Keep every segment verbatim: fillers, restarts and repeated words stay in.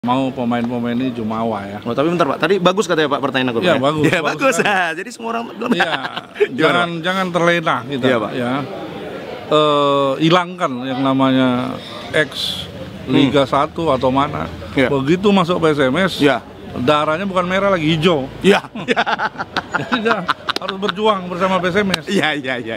Mau pemain-pemain ini jumawa ya. Oh, tapi bentar Pak, tadi bagus katanya Pak pertanyaan aku. Iya, bagus. Ya, bagus. bagus. Nah, jadi semua orang belum. Iya. jangan jangan terlena kita. Iya, Pak. Ya. Eh, hilangkan yang namanya X Liga hmm. satu atau mana. Ya. Begitu masuk P S M S, ya. Darahnya bukan merah lagi hijau. Iya. Jadi dia harus berjuang bersama P S M S. Iya, iya, iya.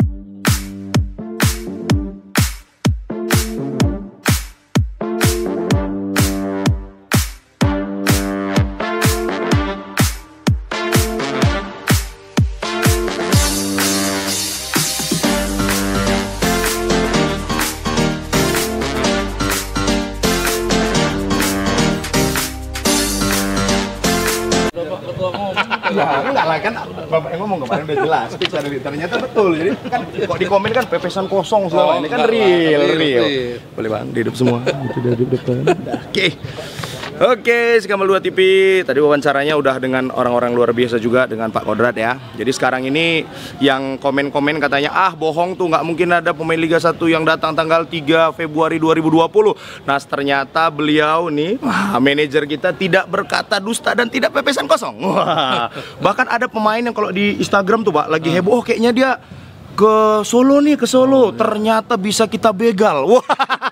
Ya, enggak lah kan Bapak yang ngomong kemarin udah jelas, fix dari ternyata betul. Jadi kan kok di komen kan pepesan kosong segala. Oh, ini kan real, real. Boleh Bang, hidup semua. Itu udah hidup depan. Oke. Oke, Skambal dua T V. Tadi wawancaranya udah dengan orang-orang luar biasa juga dengan Pak Kodrat ya. Jadi sekarang ini yang komen-komen katanya ah bohong tuh, nggak mungkin ada pemain Liga satu yang datang tanggal tiga Februari dua ribu dua puluh. Nah, ternyata beliau nih, wah, manajer kita tidak berkata dusta dan tidak pepesan kosong. Wah, bahkan ada pemain yang kalau di Instagram tuh Pak lagi heboh, oh, kayaknya dia ke Solo nih, ke Solo. Ternyata bisa kita begal. Wah.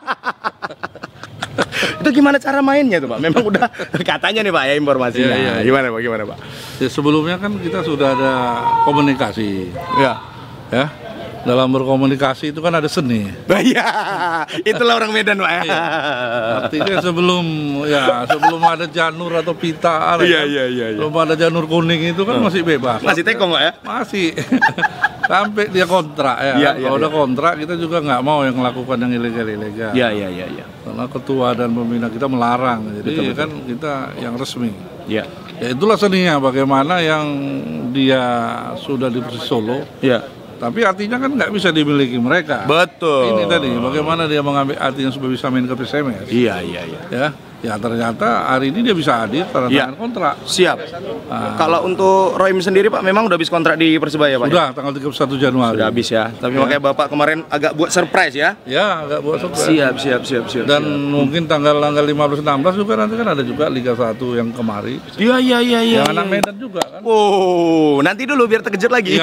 Itu gimana cara mainnya tuh Pak? Memang udah katanya nih Pak ya informasinya. Iya, iya. Gimana Pak? Gimana Pak? Ya, sebelumnya kan kita sudah ada komunikasi. Ya. Ya. Dalam berkomunikasi itu kan ada seni. Iya. Itulah orang Medan Pak ya. Iya. Artinya sebelum ya sebelum ada janur atau pita, iya, iya, iya, iya. Belum ada janur kuning itu kan masih bebas. Masih tekong Pak ya? Masih. Sampai dia kontrak ya. Ya, kalau ya, udah ya. kontrak kita juga nggak mau yang melakukan yang ilegal-ilegal. Iya, iya, iya, ya. Karena ketua dan pembina kita melarang. Jadi betul, kan betul. Kita yang resmi. Iya. Ya itulah seninya, bagaimana yang dia sudah di Persis Solo. Iya. Tapi artinya kan nggak bisa dimiliki mereka. Betul. Ini tadi bagaimana dia mengambil artinya supaya bisa main ke P S M S. Iya, iya, iya. Ya. Ya ternyata hari ini dia bisa hadir tanda tangan ya. kontrak. Siap. Nah. Kalau untuk Roim sendiri Pak memang udah habis kontrak di Persebaya Pak? Sudah, ya? tanggal tiga puluh satu Januari. Sudah habis ya. Tapi ya. makanya Bapak kemarin agak buat surprise ya? Ya, agak buat surprise. Siap, siap, siap, siap. Dan siap. mungkin tanggal tanggal lima belas enam belas juga nanti kan ada juga Liga satu yang kemari. Iya, iya, iya, iya. Yang anak Medan juga kan. Oh, nanti dulu biar terkejut lagi. Ya.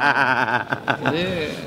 Jadi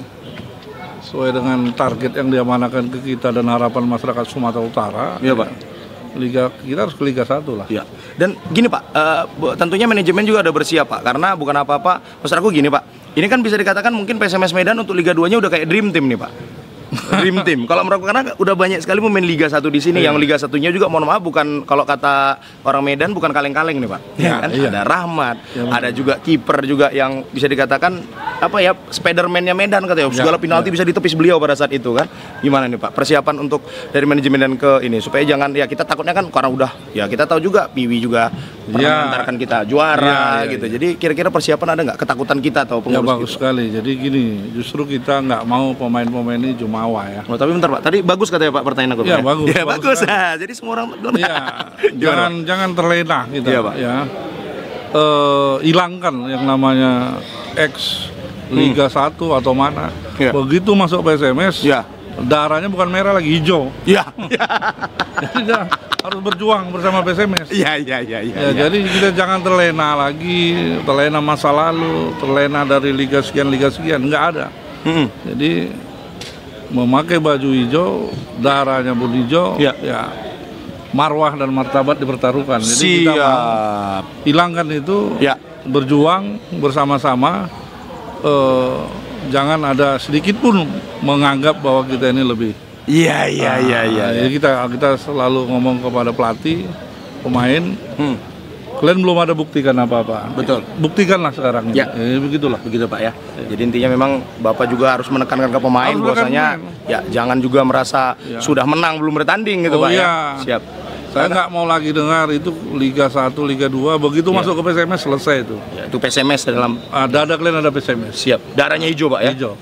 sesuai dengan target yang diamanakan ke kita dan harapan masyarakat Sumatera Utara. Iya Pak. Liga kita harus ke Liga satu lah. Ya. Dan gini Pak, uh, tentunya manajemen juga udah bersiap Pak, karena bukan apa-apa. Maksud aku gini Pak, ini kan bisa dikatakan mungkin P S M S Medan untuk Liga dua-nya udah kayak dream team nih Pak. Dream team. Kalau menurut karena udah banyak sekali pemain Liga satu di sini, yeah. yang Liga satunya juga mohon maaf bukan kalau kata orang Medan bukan kaleng-kaleng nih Pak. Ya, kan? Iya. Ada Rahmat, ya, ada juga kiper juga yang bisa dikatakan apa ya, Spiderman-nya Medan katanya. Segala ya, penalti ya. bisa ditepis beliau pada saat itu kan. Gimana nih Pak? Persiapan untuk dari manajemen dan ke ini supaya jangan ya kita takutnya kan karena udah ya kita tahu juga Piwi juga pernah ya. mengantarkan kita juara ya, ya, gitu. Ya. Jadi kira-kira persiapan ada nggak ketakutan kita atau pengurus? Ya bagus kita? sekali. Jadi gini, justru kita nggak mau pemain-pemain ini jumawa ya. Oh, tapi bentar Pak, tadi bagus katanya Pak pertanyaan aku. Ya, bagus. Ya, bagus. Nah, jadi semua orang belum. Ya, jangan jangan terlena kita. Ya, Pak. Ya. Eh, hilangkan yang namanya X Liga hmm. satu atau mana. Ya. Begitu masuk P S M S, ya. darahnya bukan merah lagi hijau. Ya. Jadi dia harus berjuang bersama P S M S. Iya, iya, iya, iya. Ya, ya. Jadi kita jangan terlena lagi, terlena masa lalu, terlena dari liga sekian liga sekian, nggak ada. Hmm. Jadi memakai baju hijau, darahnya pun hijau, ya. ya marwah dan martabat dipertaruhkan. Jadi Siap. kita hilangkan itu, ya. berjuang bersama-sama. Eh, jangan ada sedikit pun menganggap bahwa kita ini lebih. Iya, iya, nah, iya, iya. Jadi kita kita selalu ngomong kepada pelatih, pemain. Hmm. Kalian belum ada buktikan apa-apa. Betul. Buktikanlah sekarang ini. Ya. Eh, begitulah. Begitu Pak ya. ya. Jadi intinya memang Bapak juga harus menekankan ke pemain bahwasanya ya jangan juga merasa ya. sudah menang belum bertanding gitu oh, Pak ya. ya. Siap. Saya nggak mau lagi dengar itu Liga satu, Liga dua, begitu ya. masuk ke P S M S selesai itu. Ya, itu P S M S dalam ada ada kalian ada P S M S. Siap. Darahnya hijau Pak ya. Hijau.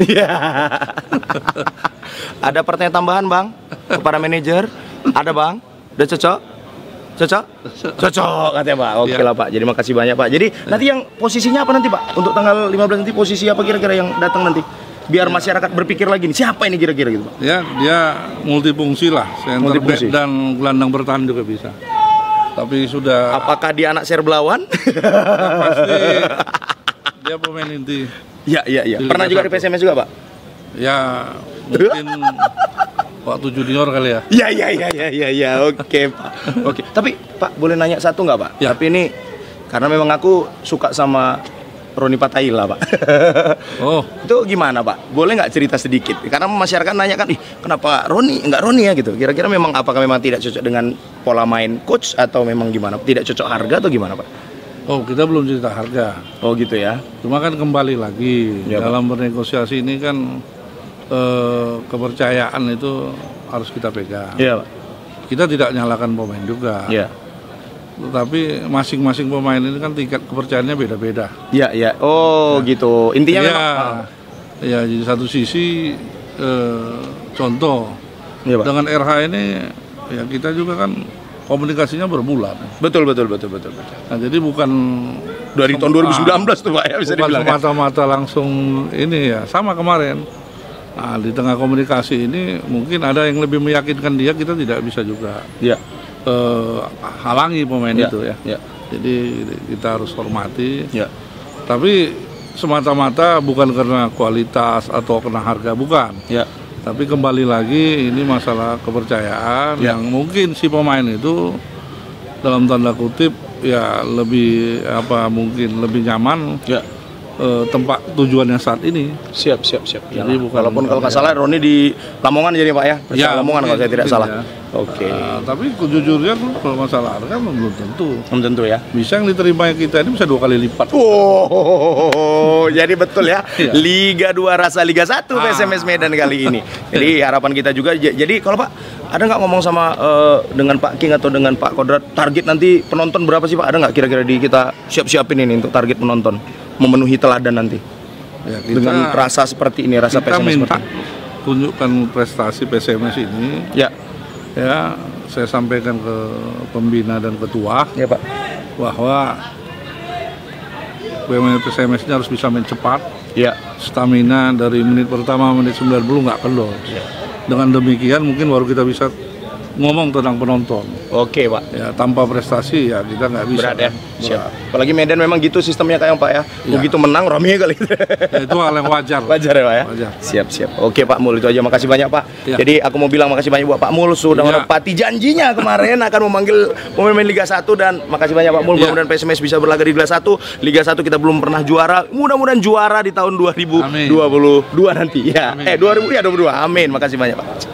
Ada pertanyaan tambahan Bang kepada manajer? Ada Bang? Udah cocok? Cocok? Cocok katanya Pak. Oke ya. lah Pak. Jadi makasih banyak Pak. Jadi ya. nanti yang posisinya apa nanti Pak? Untuk tanggal lima belas nanti posisi apa kira-kira yang datang nanti? Biar ya. masyarakat berpikir lagi nih, siapa ini kira-kira gitu Pak? Ya, dia multifungsi lah, center back dan gelandang bertahan juga bisa. Tapi sudah. Apakah dia anak Serblawan? Pasti dia pemain inti. Ya, ya, ya. Di Pernah Liga juga di P S M S juga, Pak? Ya, mungkin waktu junior kali ya. Ya, ya, ya, ya, ya, ya. Oke, Pak. Oke. Tapi Pak, boleh nanya satu nggak, Pak? Ya. Tapi ini karena memang aku suka sama Roni Pataila, Pak. Oh, Itu gimana, Pak? Boleh nggak cerita sedikit? Karena masyarakat nanya kan, ih, kenapa Roni nggak Roni ya gitu? Kira-kira memang apakah memang tidak cocok dengan pola main coach atau memang gimana? Tidak cocok harga atau gimana, Pak? oh kita belum cerita harga. Oh gitu ya. Cuma kan kembali lagi Ya, dalam bernegosiasi ini kan eh, kepercayaan itu harus kita pegang. Iya, Pak. Kita tidak nyalakan pemain juga. Iya. Tetapi masing-masing pemain ini kan tingkat kepercayaannya beda-beda. Iya, iya. Oh, gitu. Intinya Ya, memang ah. ya di satu sisi eh, contoh Iya, Pak. dengan R H ini ya kita juga kan komunikasinya berbulan. Betul, betul, betul, betul, betul. Nah, jadi bukan Dari tahun dua ribu sembilan belas tuh, Pak, ya bisa bukan dibilang. Ya? semata-mata langsung ini ya sama kemarin. Nah, di tengah komunikasi ini mungkin ada yang lebih meyakinkan dia, kita tidak bisa juga Iya. eh, halangi pemain Iya, itu ya. iya. Jadi kita harus hormati. Iya. Tapi semata-mata bukan karena kualitas atau karena harga, bukan. Iya. Tapi kembali lagi ini masalah kepercayaan Ya. yang mungkin si pemain itu dalam tanda kutip ya lebih apa mungkin lebih nyaman Ya. eh, tempat tujuannya saat ini. Siap, siap, siap. Jadi Jadi bukan- walaupun kalau nggak ya. salah Roni di Lamongan jadi, Pak ya. Ya, Lamongan kalau mungkin, saya tidak mungkin salah. ya. Oke. Nah, tapi jujurnya kalau masalah harga belum tentu. Belum tentu ya. Bisa yang diterima kita ini bisa dua kali lipat. Oh, jadi betul ya. Iya. Liga dua rasa Liga satu Ah. P S M S Medan kali ini. Jadi harapan kita juga j- jadi kalau Pak ada nggak ngomong sama eh, dengan Pak King atau dengan Pak Kodrat target nanti penonton berapa sih, Pak? Ada nggak kira-kira di kita siap-siapin ini untuk target penonton memenuhi teladan nanti Ya, kita, dengan rasa seperti ini, rasa P S kita M S minta seperti ini. tunjukkan prestasi P S M S ini. Ya, Ya, saya sampaikan ke pembina dan ketua ya Pak. bahwa pemain P S M S ini harus bisa main cepat, Ya, stamina dari menit pertama menit sembilan puluh nggak kendor. Dengan demikian mungkin baru kita bisa ngomong tentang penonton. oke Pak. Ya, tanpa prestasi ya kita nggak bisa. Berat ya. Berat. Siap. Apalagi Medan memang gitu sistemnya kayak Pak ya. Ya. Begitu menang rame kali. Ya, itu hal yang wajar. Wajar ya Pak ya? Wajar. Siap, siap. Oke Pak Mul, itu aja. Makasih banyak Pak. Ya. Jadi aku mau bilang makasih banyak buat Pak Mul sudah Ya. menepati janjinya kemarin akan memanggil pemain Liga satu dan makasih banyak Pak Mul. Ya. Mudah-mudahan P S M S bisa berlaga di Liga satu. Liga satu kita belum pernah juara. Mudah-mudahan juara di tahun dua ribu dua puluh dua nanti. Ya. Amin. Eh dua ribu ya dua puluh dua. Amin. Makasih banyak Pak.